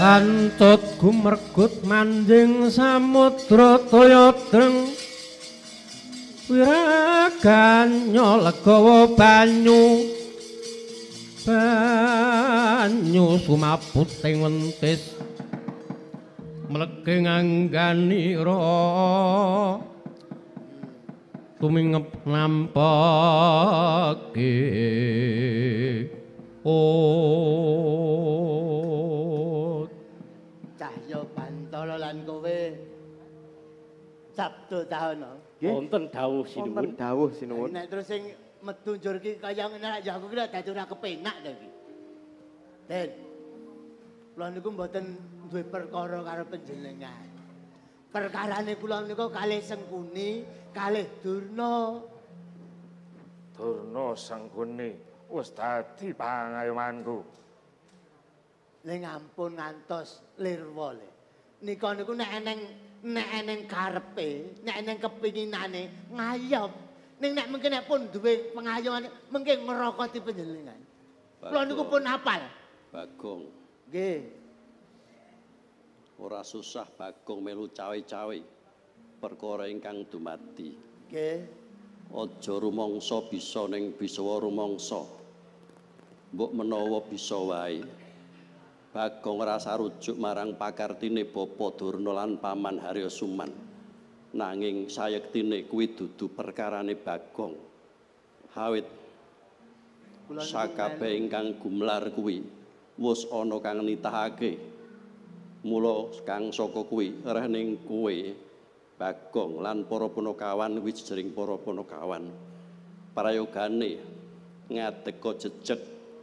Lancut gumergut manjing samudra toya dreng wiraganya legawa banyu sumaputing wentis mlege ngangganira tumingep nampake Cahya Bantala lan kowe sabda tahana. Wonten dawuh sinuwun. Wonten dawuh sinuwun. Nek terus sing metu njur ki kaya ngene ya aku ki dadi ora kepenak to iki. Den. Kula niku mboten duwe perkara karo panjenengan. Perkarane kula niku kalih Sengkuni, kalih Durna. Durna Sengkuni wis dadi pangayomanku. Ning ampun ngantos lirwa le. Nika niku nek eneng karepe, nek eneng kepinginane ngayom. Ning nek mungkin nek pun duwe pengayoman mungkin ngrokoti panjenengan. Kula niku pun hafal. Bagong. Nggih. Ora susah Bagong melu cawe-cawe perkara ingkang dumadi. Nggih. Aja rumangsa bisa ning bisawa rumangsa. Mbok menawa bisa wae. Bagong rasa rujuk marang pakartine Bapa Durna lan Paman Harya Suman. Nanging sayektine kuwi dudu perkarane Bagong. Hawit sakabeh ingkang gumlar kuwi wis ana kang nitahake. Mula kang saka kuwi reh ning kowe Bagong lan para punakawan wijering para punakawan. Prayogane ngadeka jejeg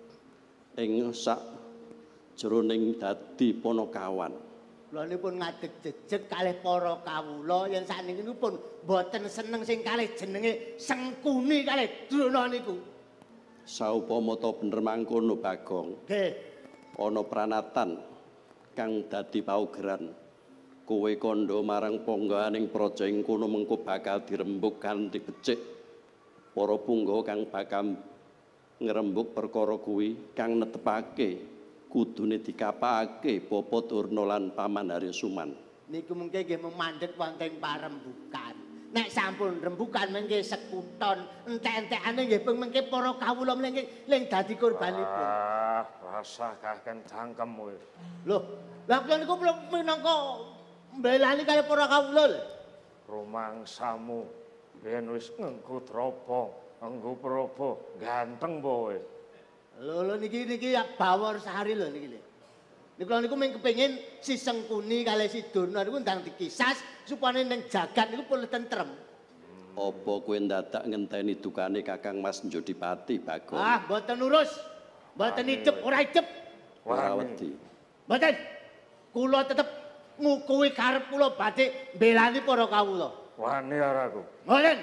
ing sak jroning dadi punakawan. Kula nipun ngadeg jejeg kalih para kawula yen sakniki pun boten seneng sing kalih jenenge Sengkuni kalih Durna niku. Saupama ta bener mangkono Bagong. Nggih. Ana pranatan kang dadi paugeran. Kowe kandha marang panggawaning praja ing kono mengko bakal dirembug kanthi becik. Para punggawa kang bakal ngrembug perkara kuwi kang netepake kudune dikapake Bapa Durna lan Paman Harya Suman. Niku mengke nggih memandhet wonten parembukan. Nek sampun rembukan mengke sekuton, entek-entekane nggih mengke para kawula mengke ling dadi korbanipun. Rasah kaken cangkem kowe. Loh, lha kula niku minangka mbelani kaya para kawula lho. Rumangsamu yen wis ngengku trapa, ngengku praba, ganteng kowe. Lho niki ya bawor sehari lho niki lho. Niku niku mung kepengin si Sengkuni kalih si Durna niku ndang dikisas supaya ning jagat niku pun tentrem. Apa kowe ndadak ngenteni dukane Kakang Mas Njodipati Bagong? Ah, mboten urus. Mboten icep, ora icep. Ora wedi. Mboten. Kula tetep ngukuhi karep kula badhe mbelani para kawula. Wani araku. Mboten.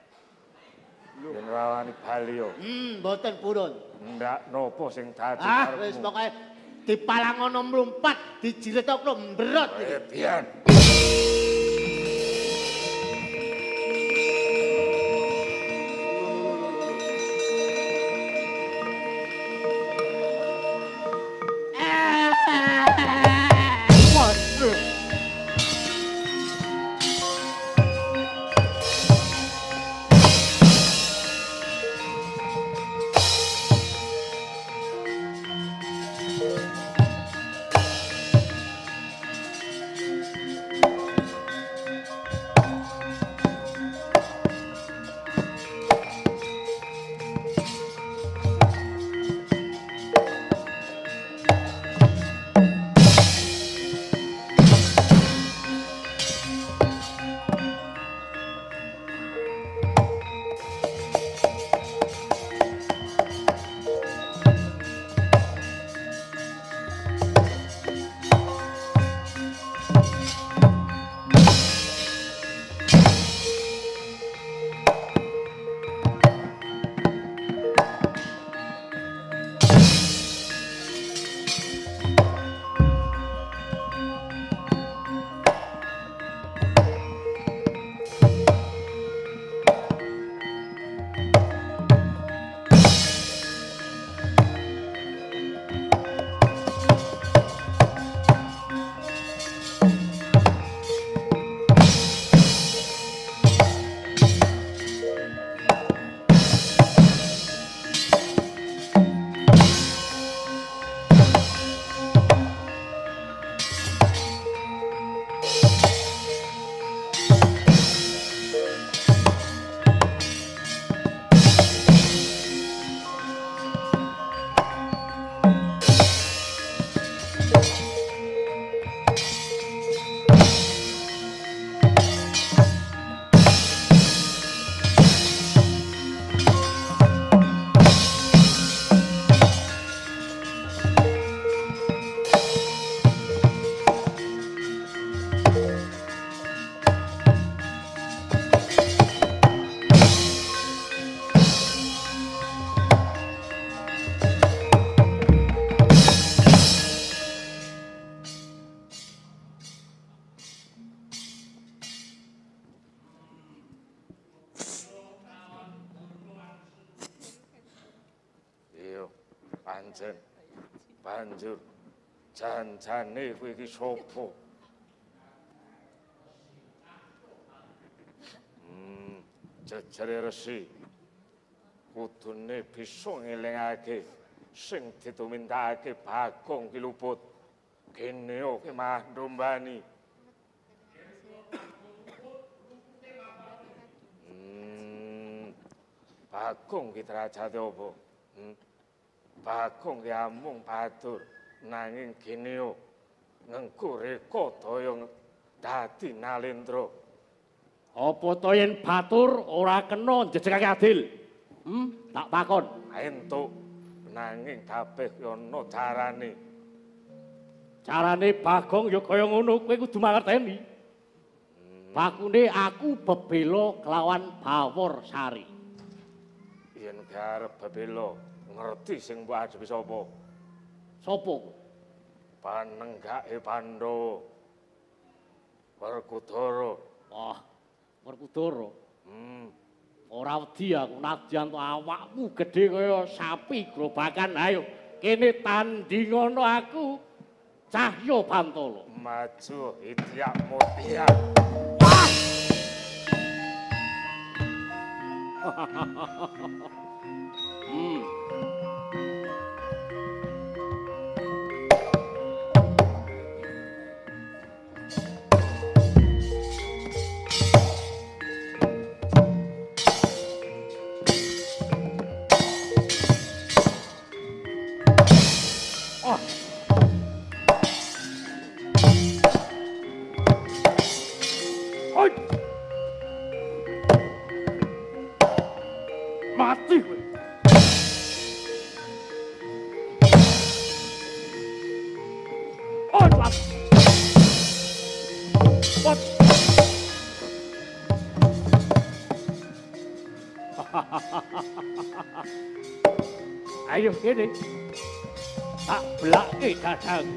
Yen rawani bali yo. Mboten purun. Ndak nopo sing dadi Ah, wis pokoke dipalangono mlumpat, dijilet kok mberot iki. Biyen. pancen banjur janjane kowe iki sapa? Jejere resi kudune bisa ngelingake sing ditumindakake Bagong ki luput. Kene ki mah ndombani. Bagong ki derajate apa? Bagong ki amung batur nanging Geneo ngengku Rekodaya dadi Nalendra. Apa to yen batur ora kena jejegake adil? Tak takon. Entuk nanging kabeh ana carane. Carane Bagong ya kaya ngono, kowe kudu mangerteni. Bakune aku bebela kelawan Bawor Sari. Yen garep bebela ngerti sing mbok adepi sapa? Sapa? Panenggake Pandhawa. Werkudara. Wah, Werkudara. Ora wedi aku nadyan to awakmu gedhe kaya sapi grobakan. Ayo, kene tandingana aku Cahya Bantala. Maju Idyak Mutia. Mati kowe. Wat. Wat. Ayo kene. Tak belake dadaku.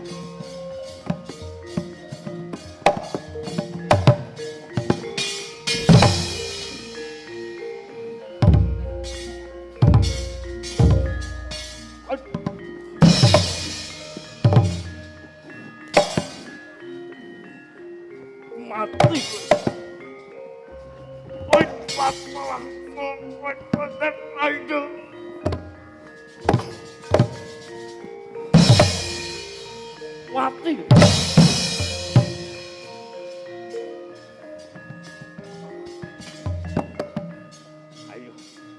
Mati. Oi, malah. Ayo. Mati. Ayo.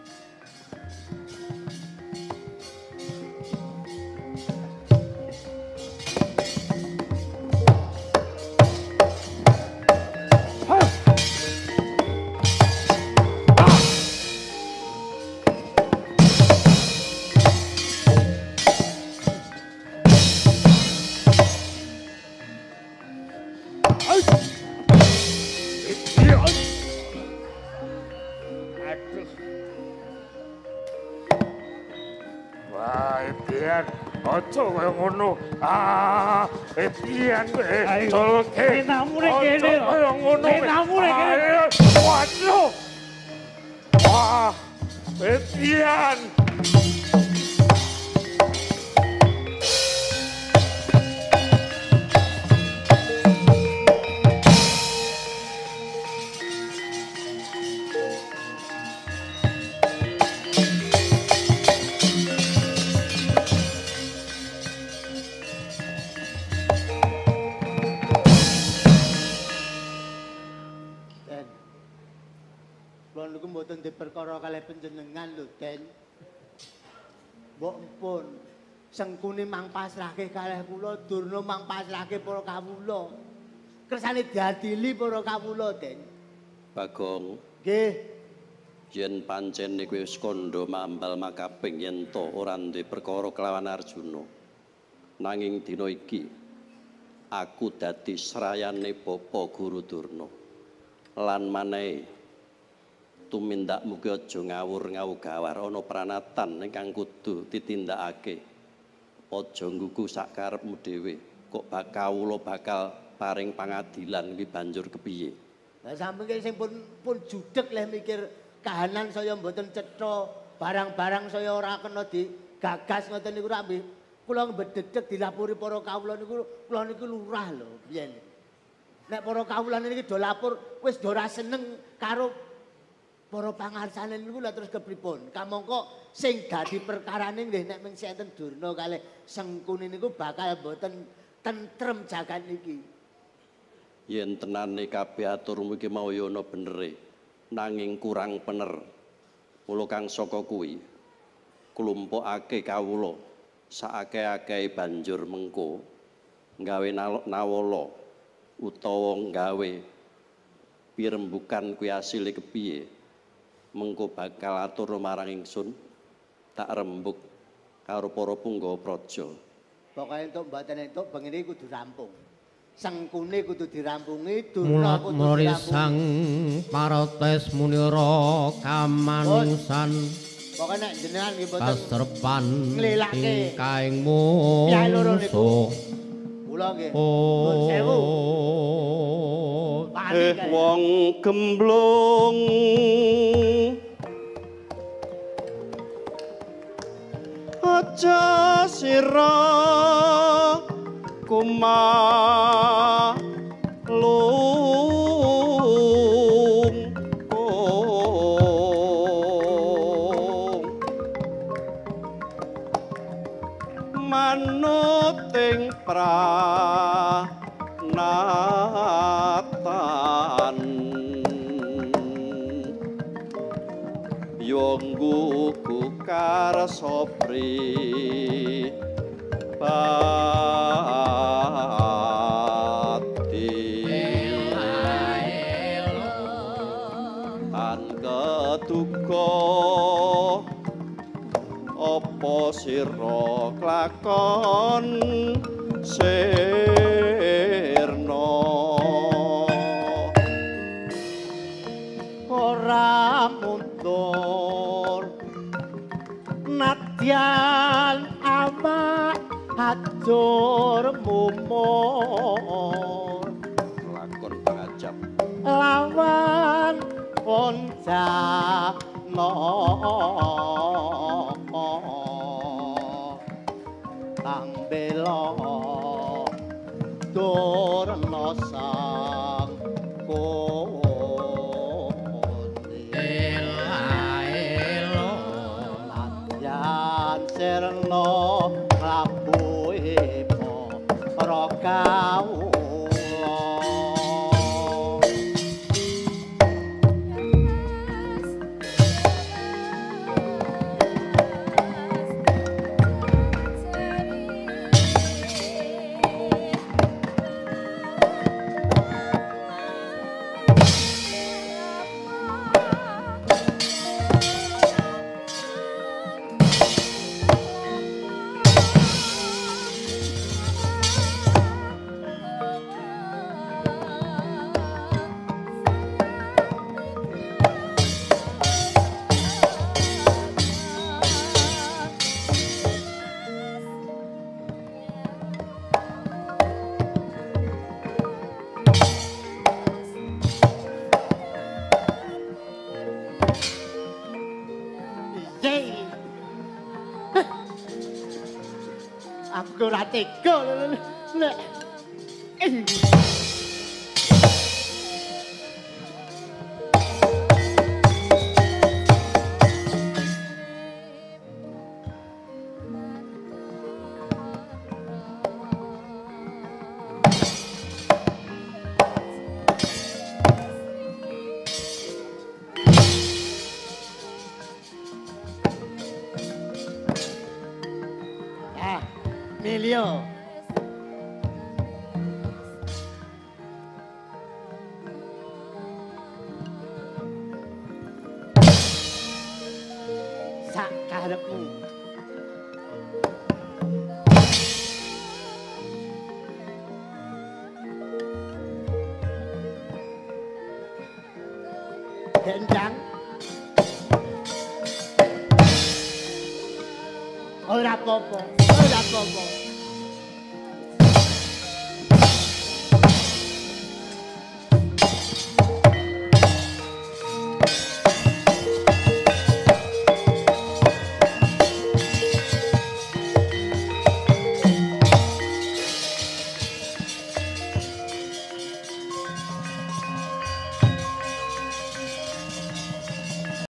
Wah, Edian, ojo kaya ngono. Edian kowe. Colke. Enamune kene. Ojo kaya ngono. Enamune kene. Waduh. Wah, Edian. Kula niku mboten diperkara kalih panjenengan lho, Den. Mbok empun Sengkuni mang pasrahke kalih kula, Durna mang pasrahke para kawula. Kersane diadili para kawula, Den. Bagong, Nggih. yen pancen kowe wis kandha mambal makaping yen to ora ndek perkara kelawan Arjuna. Nanging dina iki aku dadi srayane Bapa Guru Durna. Lan maneh tumindak mugi aja ngawur-ngawur-gawar ana pranatan ingkang kudu ditindakake. Aja nggugu sak karepmu dhewe. Kok kawula bakal paring pangadilan iki banjur kepiye? Lah sampeyan sing pun judeg leh mikir kahanan saya mboten cetha, barang-barang saya ora kena gagas ngoten niku ra kula mbededeg dilapuri para kawula niku kula niku lurah lho biyen. Nek para kawula niki do lapor wis do ora seneng karo para pangarsane niku lha terus kepripun? Kamangka sing dadi perkarane nggih nek mung sinten Durna kalih Sengkuni niku bakal mboten tentrem jagat niki. Yen tenane kabeh aturmu iki mau ya ana benere, nanging kurang pener. Mula kang saka kuwi klumpukake kawula saakeh-akehe banjur mengko nggawe nawala utawa nggawe pirembugan kuwi asile kepiye mengko bakal atur marang ingsun tak rembug karo para punggawa praja. Pokoke entuk mboten entuk bengi iki kudu rampung. Sengkune kudu dirampungi, Durna kudu Mulat-murisang parates munira kamanungsan. Pokoke nek jenengan nggih mboten Kasrepan nglelake ingkang piyai loro niku. musuh. Kula nggih. Nuwun sewu. Wong gemblung aja sira kumalung manut ing pranatan yonggu karsa pri pati tan keduga apa sira klakon sirna ora mundur nadyan awak hancur mumur lakon pangajap lawan poncana kang bela Durna sang koni ela ladyan sirna rabuhe para kawula. Aku ora tega nek Emilio. Sak karepmu. Dendang. Ora apa-apa, ora apa-apa.